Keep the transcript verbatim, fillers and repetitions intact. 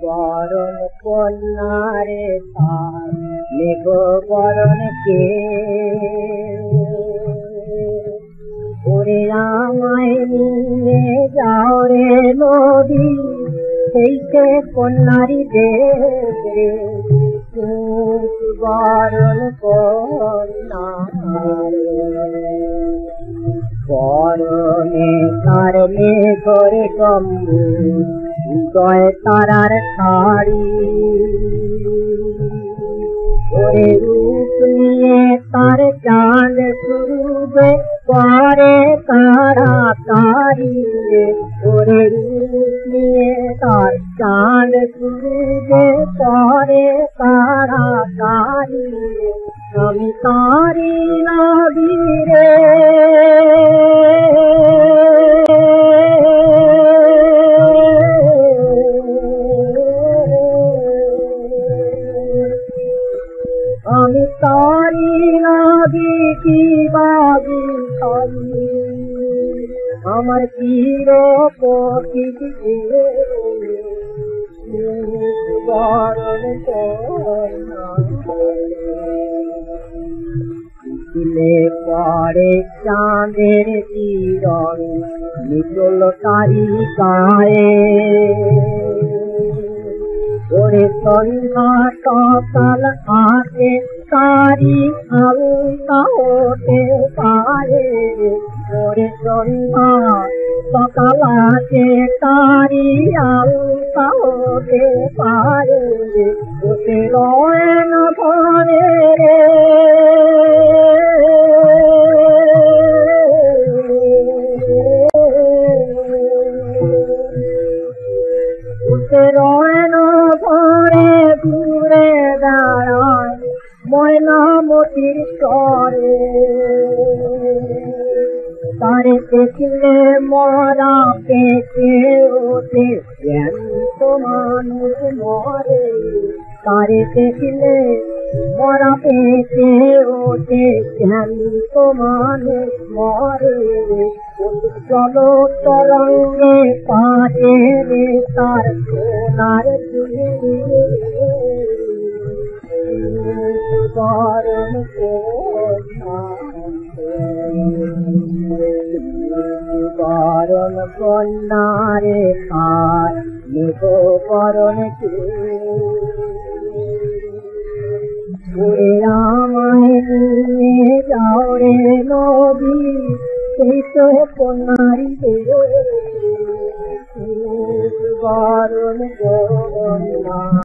বরণ কন্যারে তার মেঘ বরণ কে ওরে আমায় নিয়ে যাও রে নদী সেইতে কন্যারি দেবে বরণ কন্যা বরণে তার মেঘরে গম্বু জয় তারার শাড়ি ওরে রূপ নিয়ে তার চাঁদ শুরুবে পরে তারা তারি ওরে রূপ নিয়ে তার চাঁদ শুরুবে পরে তারা তারি আমি তারি নদী রে আমি তারি নদী কি বাবু তারি আমার পীর প্রকৃতি বরণ দিলে পরে চাঁদের কিরণ নিচল তারি গায়ে ওরে সন্ধ্যা সকাল আসে তারি আলতা হতে পারে ওরে সন্ধ্যা সকাল আসে তারি আলতা হতে পারে ওতে রয়ন ভরে রে ওতে রয়ন ভরে দূরে দাঁড়ায় ময়না মতির চরে তারে দেখলে মরা পেটে ওঠে জ্ঞান্ত মানুষ মরে তারে দেখলে মরা পেটে ওঠে জ্ঞান্ত মানুষ মরে চলো তরঙ্গে পাশে রে তার সোনার বরণ বরণ কন্যারে তার মেঘ বরণ কে ওরে আমায় নিয়ে যাও রে নদী সেই তো কন্যারি বরণ কন্যা।